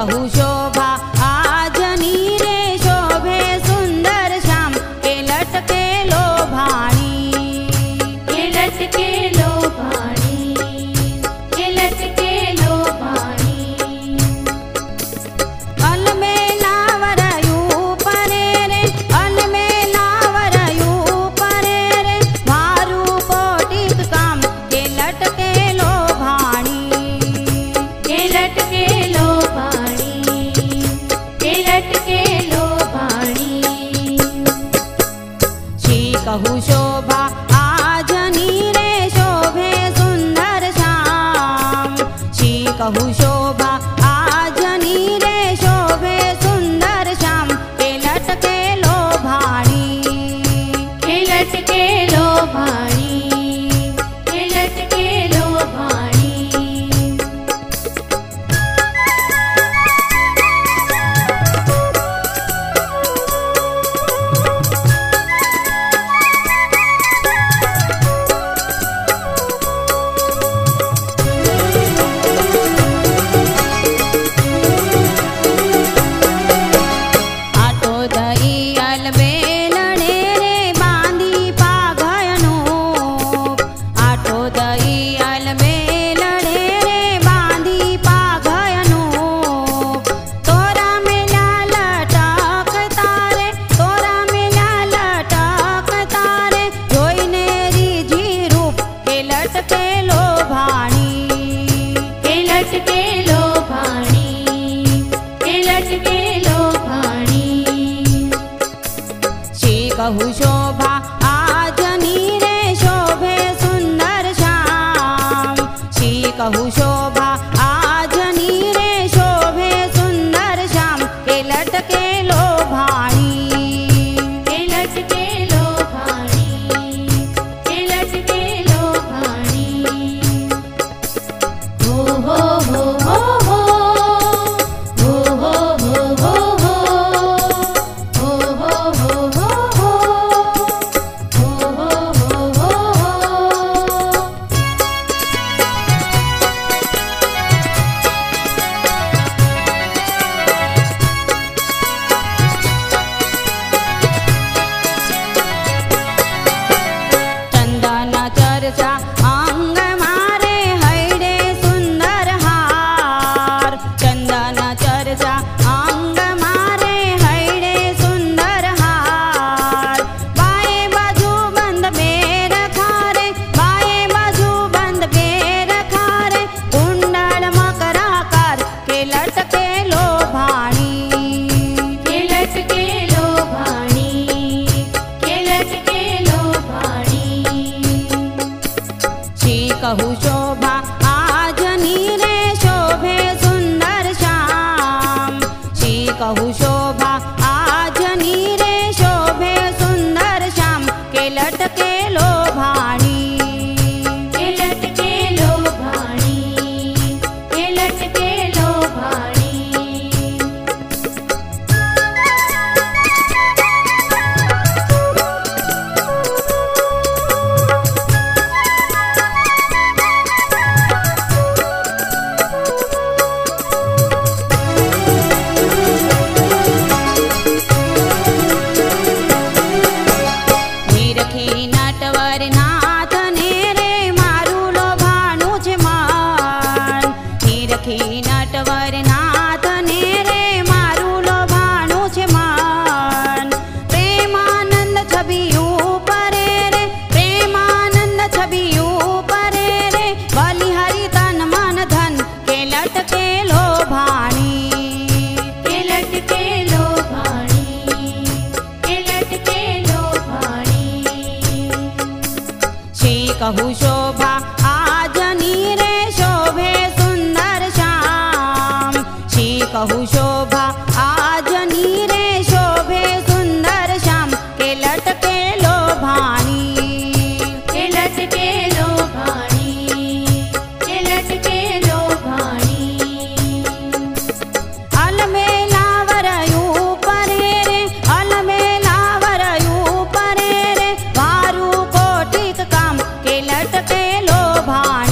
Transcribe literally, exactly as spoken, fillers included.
कहू शोभा आजनी रे शोभे सुंदर श्याम के लटके लोभाणी के लटके लोभाणी के लटके लोभाणी अल में लावरयू परे रे अल में लावरयू परे रे मारू कोटिक काम के लटके लोभाणी के लटके लोभाणी के लटके लोभाणी श्री कहू शोभा आजनी रे शोभे सुंदर श्याम श्री कहू शोभा आजनी रे शोभे सुंदर श्याम के लटके लोभाणी के लटके लोभाणी के लटके लोभाणी आटो दई अलबेलणे रे बांधी पाघयनो आटो दई अलबेलणे रे बांधी पाघयनो तोरा मेला लटक तारे तोरा मेला लटक तारे जोईने રીજી રૂપ के लटके लोभाणी के लटके लोभाणी के लटके लोभाणी श्री कहू शोभा आजनी रे शोभे सुंदर श्याम श्री कहू शोभा आजनी रे शोभे सुंदर श्याम के लटके लोभाणी के लटके लोभाणी के लटके लोभाणी हो हो हो हो हो हो हो हो हो हो हो हो हो हो हो हो हो हो चंदन चर्चा अंग मारे हैडे सुंदर हार चंदन चर्चा अंग मारे हैडे सुंदर हार बाए बाजू बंद बेर खारे बाए बाजू बंद बेर खारे कुंडल मकराकार के लटके लोभाणी के लटके लोभाणी के लटके लोभाणी श्री कहू शोभा आजनी रे शोभे सुंदर श्याम श्री कहू शोभा आजनी रे शोभे सुंदर श्याम के लटके लोभाणी के लटके लोभाणी के लटके लोभाणी નિરખી નટવર નાથ ને રે મારું લોભાણું છે મન નિરખી નટવર નાથ ને રે મારું લોભાણું છે મન પ્રેમાનંદ છબિયું પરે રે પ્રેમાનંદ છબિયું પરે રે બલિહારી તન મન ધન કે લટકે લોભાણી के लटके लोभाणी के लटके लोभाणी श्री कहू शोभा आजनी रे शोभे सुंदर श्याम श्री कहू शोभा आजनी रे शोभे सुंदर श्याम के लटके लोभाणी के लटके लोभाणी के लटके लोभाणी अल में लावरयू परे रे अल में लावरयू परे रे वारू कोटिक काम के लटके लोभाणी